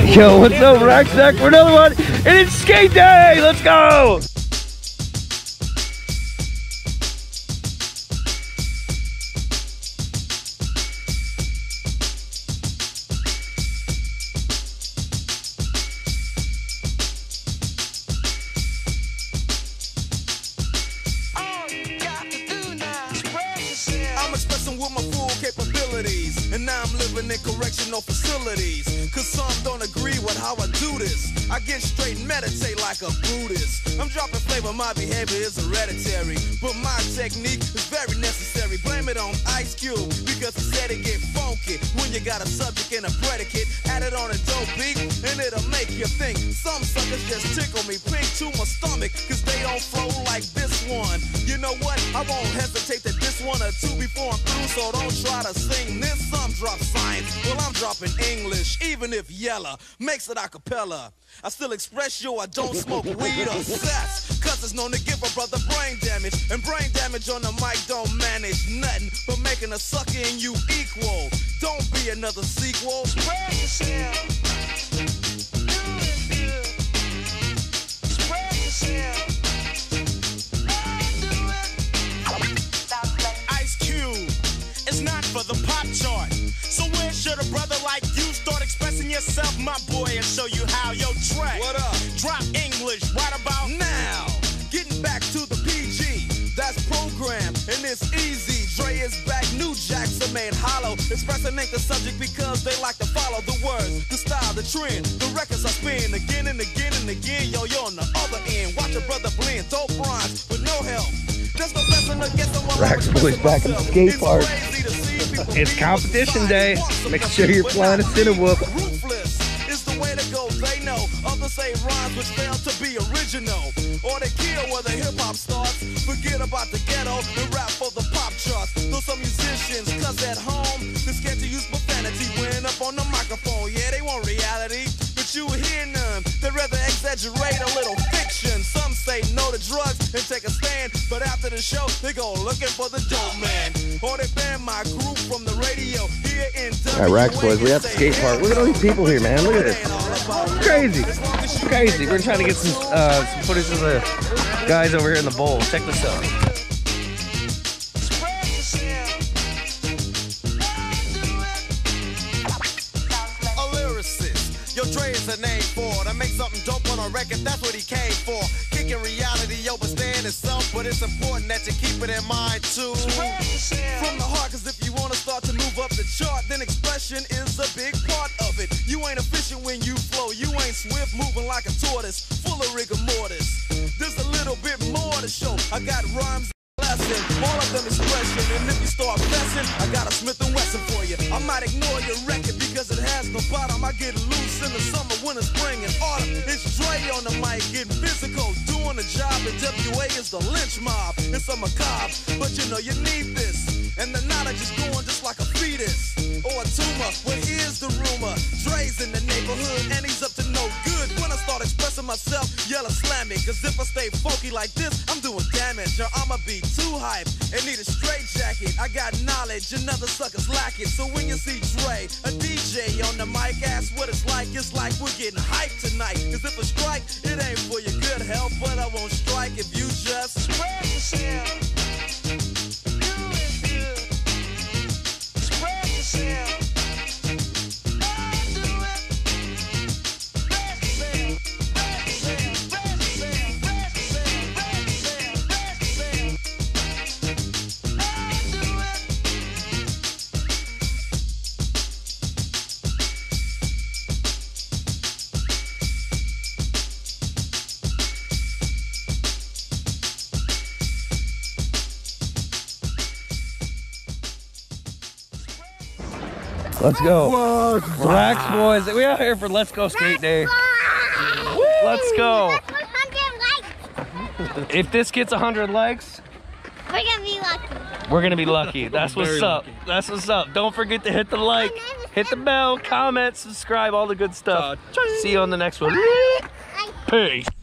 Yo, what's up, RAX back for another one, and it's skate day! Let's go! I'm expressing with my full capabilities, and now I'm living in correctional facilities. Cause some don't agree with how I do this. I get straight and meditate like a Buddhist. I'm dropping flavor, my behavior is hereditary, but my technique is very necessary. Blame it on Ice Cube, because he said it get funky when you got a subject and a predicate. Add it on a dope beat, and it'll make you think. Some suckers just tickle me pink to my stomach, cause they don't flow like this one. You know what? I won't hesitate to diss one or two before I'm through, so don't try to sing this. Some drop science, well I'm dropping English, even if yella makes it a cappella. I still express yo, I don't smoke weed or sex, cause it's known to give a brother brain damage, and brain damage on the mic don't manage nothing but making a sucker in you equal. Don't be another sequel. Spread yourself. Do it good. Spread yourself. It's not for the pop chart. So where should a brother like you start expressing yourself, my boy, and show you how? Yo, Trey, what up? Drop English right about now. Getting back to the PG, that's program, and it's easy. Dre is back, new jacks are made hollow. Expressing ain't the subject because they like to follow the words, the style, the trend. The records I spin again and again and again. Yo, you're on the other end. Watch a brother blend, dope rhymes with no help. RAX boys back in the skate park. It's competition day. Make sure you're flying a Cinewhoop. Ruthless is the way to go, they know. Others say rhymes which fail to be original, or they kill where the hip-hop starts. Forget about the ghetto and rap for the pop charts. Though some musicians, cause at home they're scared to use profanity when up on the microphone. Yeah, they want reality, but you hear none. They'd rather exaggerate a little fiction. Some say no to drugs and take a stand, but after the show they go looking for the dope man, or they ban my group from the radio here in Alright, RAX boys, we have the skate park. Look at all these people here, man. Look at this. It's crazy. It's crazy. We're trying to get some footage of the guys over here in the bowl. Check this out. A lyricist, yo, Dre is a name for it. I make something dope on a record, that's what he came for. Kicking reality over stand itself, but it's important that you keep it in mind too. From the heart, cause if you wanna start to move up the chart, then expression is a big part of it. You ain't efficient when you flow, you ain't swift, moving like a tortoise, full of rigor mortis. There's a little bit more to show. I got rhymes. All of them expression, and if you start messing, I got a Smith & Wesson for you. I might ignore your record because it has no bottom. I get loose in the summer, winter, spring, and autumn. It's Dre on the mic, getting physical, doing the job. And WA is the lynch mob. It's a macabre, but you know you need this. And the knowledge is going just like a fetus or a tumor. Well, here's the rumor: Dre's in the neighborhood, and he's up to no good. When I start expressing myself, yell slam me. Cause if I stay funky like this, I'm doing damage, or I'ma be too hype and need a straight jacket. I got knowledge and other suckers lack it. So when you see Dre, a DJ on the mic, ask what it's like we're getting hyped tonight. Cause if I strike, it ain't for your good health, but I won't strike if you just spread yourself. Do it good. Spread yourself. Let's go. RAX boys. We out here for Let's Go Skate Day. Let's go. If this gets 100 likes, we're gonna be lucky. We're gonna be lucky. That's what's up. That's what's up. Don't forget to hit the like, hit the bell, comment, subscribe, all the good stuff. See you on the next one. Peace.